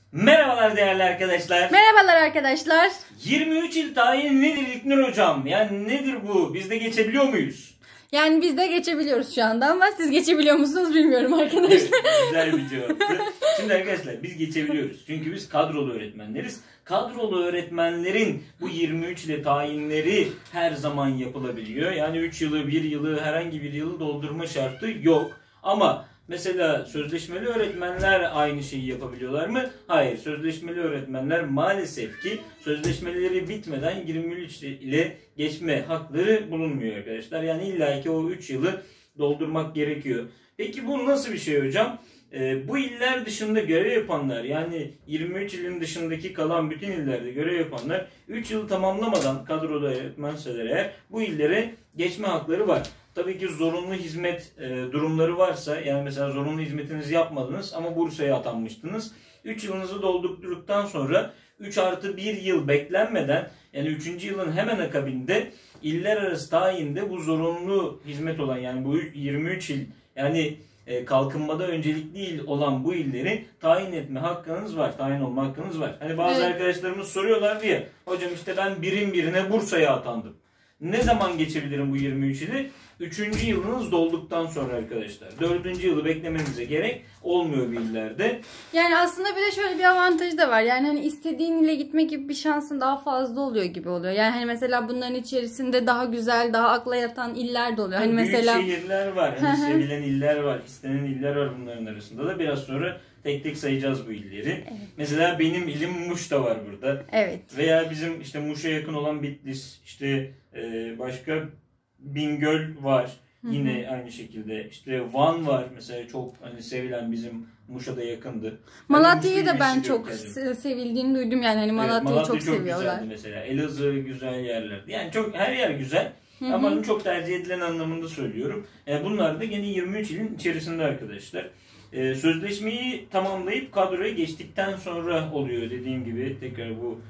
Merhabalar değerli arkadaşlar. Merhabalar arkadaşlar. 23 il tayin nedir İlknur hocam? Yani nedir bu? Biz de geçebiliyor muyuz? Yani biz de geçebiliyoruz şu anda ama siz geçebiliyor musunuz bilmiyorum arkadaşlar. Güzel bir cevaptı. Şimdi arkadaşlar biz geçebiliyoruz. Çünkü biz kadrolu öğretmenleriz. Kadrolu öğretmenlerin bu 23 ile tayinleri her zaman yapılabiliyor. Yani 3 yılı, 1 yılı, herhangi bir yılı doldurma şartı yok. Ama mesela sözleşmeli öğretmenler aynı şeyi yapabiliyorlar mı? Hayır. Sözleşmeli öğretmenler maalesef ki sözleşmeleri bitmeden 23 ile geçme hakları bulunmuyor arkadaşlar. Yani illaki o 3 yılı doldurmak gerekiyor. Peki bu nasıl bir şey hocam? Bu iller dışında görev yapanlar, yani 23 ilin dışındaki kalan bütün illerde görev yapanlar 3 yılı tamamlamadan kadrolu öğretmenseler eğer bu illere geçme hakları var. Tabii ki zorunlu hizmet durumları varsa, yani mesela zorunlu hizmetinizi yapmadınız ama Bursa'ya atanmıştınız. 3 yılınızı doldurduktan sonra 3+1 yıl beklenmeden, yani 3. yılın hemen akabinde iller arası tayinde bu zorunlu hizmet olan, yani bu 23 il, yani kalkınmada öncelikli il olan bu illeri tayin etme hakkınız var. Tayin olma hakkınız var. Hani bazı arkadaşlarımız soruyorlar diye, hocam işte ben birim birine Bursa'ya atandım. Ne zaman geçebilirim bu 23 ili? 3. yılınız dolduktan sonra arkadaşlar. 4. yılı beklemenize gerek olmuyor bir illerde. Yani aslında bir de şöyle bir avantajı da var. Yani hani istediğin ile gitme gibi bir şansın daha fazla oluyor gibi oluyor. Yani hani mesela bunların içerisinde daha güzel, daha akla yatan iller de oluyor. Hani büyük mesela şehirler var. Hani sevilen iller var. İstenen iller var bunların arasında da. Biraz sonra tek tek sayacağız bu illeri. Evet. Mesela benim ilim Muş da var burada. Evet. Veya bizim işte Muş'a yakın olan Bitlis, işte başka Bingöl var. Yine aynı şekilde. İşte Van var mesela, çok hani sevilen, bizim Muş'a da yakındı. Malatya'yı da ben çok sevildiğini duydum, yani hani Malatya'yı Malatya çok seviyorlar. Mesela. Elazığ güzel yerler. Yani çok, her yer güzel. Ama çok tercih edilen anlamında söylüyorum. Bunlar da yine 23 ilin içerisinde arkadaşlar. Sözleşmeyi tamamlayıp kadroya geçtikten sonra oluyor dediğim gibi tekrar bu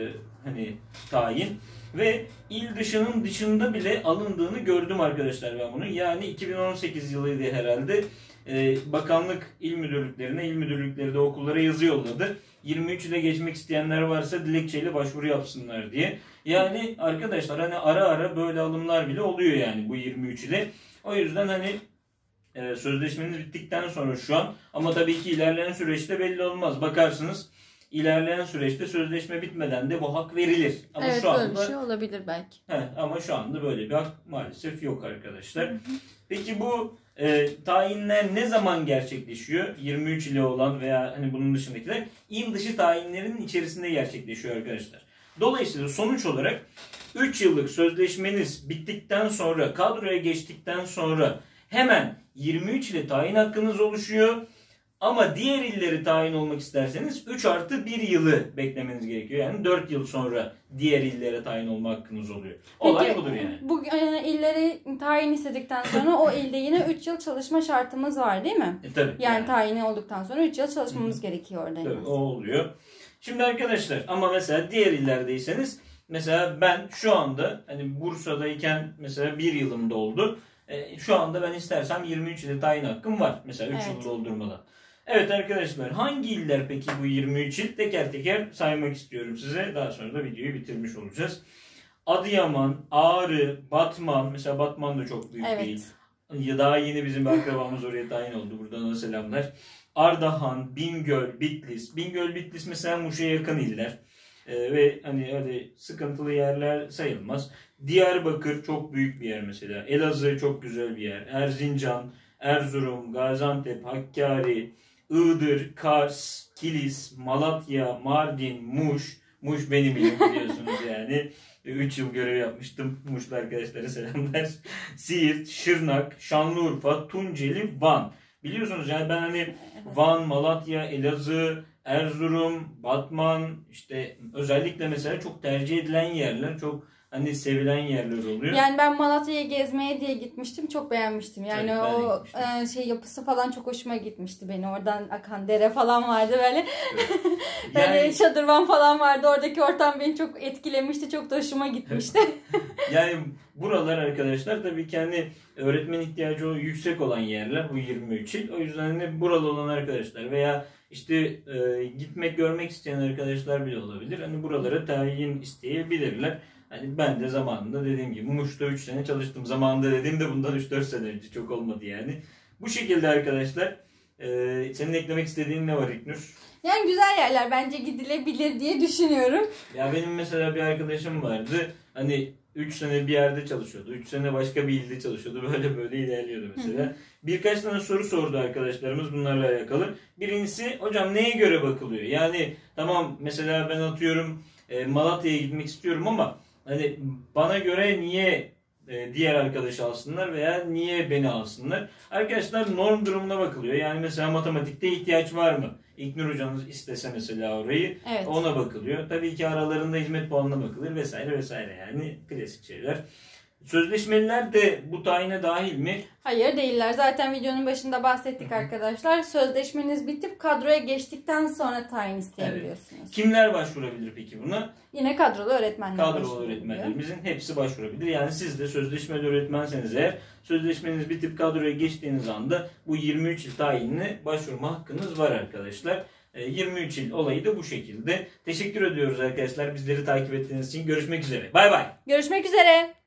hani tayin. Ve il dışında bile alındığını gördüm arkadaşlar ben bunu. Yani 2018 yılıydı herhalde. Bakanlık il müdürlükleri de okullara yazı yolladı. 23 ile geçmek isteyenler varsa dilekçeyle başvuru yapsınlar diye. Yani arkadaşlar hani ara ara böyle alımlar bile oluyor yani bu 23 ile. O yüzden hani sözleşmeniz bittikten sonra şu an, ama tabii ki ilerleyen süreçte belli olmaz. Bakarsınız ilerleyen süreçte sözleşme bitmeden de bu hak verilir. Ama evet, şu anda böyle bir şey olabilir belki. Ama şu anda böyle bir hak maalesef yok arkadaşlar. Peki bu tayinler ne zaman gerçekleşiyor? 23 ile olan veya hani bunun dışındakiler il dışı tayinlerin içerisinde gerçekleşiyor arkadaşlar. Dolayısıyla sonuç olarak 3 yıllık sözleşmeniz bittikten sonra, kadroya geçtikten sonra hemen 23 ile tayin hakkınız oluşuyor. Ama diğer illeri tayin olmak isterseniz 3+1 yılı beklemeniz gerekiyor. Yani 4 yıl sonra diğer illere tayin olma hakkınız oluyor. Olay peki, budur yani. Bu illeri tayin istedikten sonra o ilde yine 3 yıl çalışma şartımız var değil mi? Tabii. Yani tayini olduktan sonra 3 yıl çalışmamız gerekiyor orada. Tabii, o oluyor. Şimdi arkadaşlar ama mesela diğer illerdeyseniz, mesela ben şu anda hani Bursa'dayken mesela 1 yılım doldu. Şu anda ben istersem 23 ile tayin hakkım var. Mesela 3 yıl doldurmadan. Evet arkadaşlar, hangi iller peki bu 23 il? Teker teker saymak istiyorum size. Daha sonra da videoyu bitirmiş olacağız. Adıyaman, Ağrı, Batman. Mesela Batman da çok büyük bir il. Daha yeni bizim bir akrabamız oraya tayin oldu. Buradan ona selamlar. Ardahan, Bingöl, Bitlis. Bingöl, Bitlis mesela Muş'a yakın iller. Ve hani öyle sıkıntılı yerler sayılmaz. Diyarbakır çok büyük bir yer mesela. Elazığ çok güzel bir yer. Erzincan, Erzurum, Gaziantep, Hakkari, Iğdır, Kars, Kilis, Malatya, Mardin, Muş. Muş benim ilim biliyorsunuz yani. 3 yıl görev yapmıştım. Muşlu arkadaşlara selamlar. Siirt, Şırnak, Şanlıurfa, Tunceli, Van. Biliyorsunuz yani ben hani Van, Malatya, Elazığ, Erzurum, Batman, işte özellikle mesela çok tercih edilen yerler, çok hani sevilen yerler oluyor. Yani ben Malatya'ya gezmeye diye gitmiştim. Çok beğenmiştim. Yani evet, o yapısı falan çok hoşuma gitmişti beni. Oradan akan dere falan vardı böyle. Evet. Böyle yani, şadırvan falan vardı. Oradaki ortam beni çok etkilemişti. Çok da hoşuma gitmişti. Yani buralar arkadaşlar tabii ki hani öğretmen ihtiyacı yüksek olan yerler bu 23 il. O yüzden hani buralı olan arkadaşlar veya İşte gitmek görmek isteyen arkadaşlar bile olabilir. Hani buralara tayin isteyebilirler. Hani ben de zamanında dediğim gibi Muş'ta 3 sene çalıştım. Zamanında dediğimde bundan 3-4 sene önce, çok olmadı yani. Bu şekilde arkadaşlar. Senin eklemek istediğin ne var İlknur? Yani güzel yerler, bence gidilebilir diye düşünüyorum. Ya benim mesela bir arkadaşım vardı. Hani 3 sene bir yerde çalışıyordu. 3 sene başka bir ilde çalışıyordu. Böyle böyle ilerliyordu mesela. Birkaç tane soru sordu arkadaşlarımız bunlarla alakalı. Birincisi, hocam neye göre bakılıyor? Yani tamam, mesela ben atıyorum Malatya'ya gitmek istiyorum ama hani bana göre niye diğer arkadaşı alsınlar veya niye beni alsınlar? Arkadaşlar, norm durumuna bakılıyor. Yani mesela matematikte ihtiyaç var mı? İlknur hocanız istese mesela orayı, Evet. ona bakılıyor. Tabii ki aralarında hizmet puanına bakılır vesaire vesaire, yani klasik şeyler. Sözleşmeliler de bu tayine dahil mi? Hayır, değiller. Zaten videonun başında bahsettik arkadaşlar. Sözleşmeniz bitip kadroya geçtikten sonra tayin isteyebiliyorsunuz. Evet. Kimler başvurabilir peki buna? Yine kadrolu öğretmenler. Kadrolu öğretmenlerimizin hepsi başvurabilir. Yani siz de sözleşmeli öğretmenseniz eğer, sözleşmeniz bitip kadroya geçtiğiniz anda bu 23 yıl tayinine başvurma hakkınız var arkadaşlar. 23 yıl olayı da bu şekilde. Teşekkür ediyoruz arkadaşlar bizleri takip ettiğiniz için. Görüşmek üzere. Bay bay. Görüşmek üzere.